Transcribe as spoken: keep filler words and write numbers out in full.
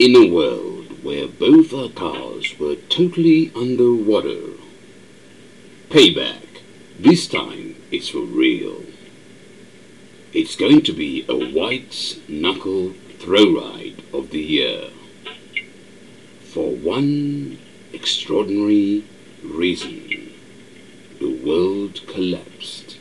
In a world where both our cars were totally underwater. Payback. This time it's for real. It's going to be a white knuckle throw ride of the year. For one extraordinary reason. The world collapsed.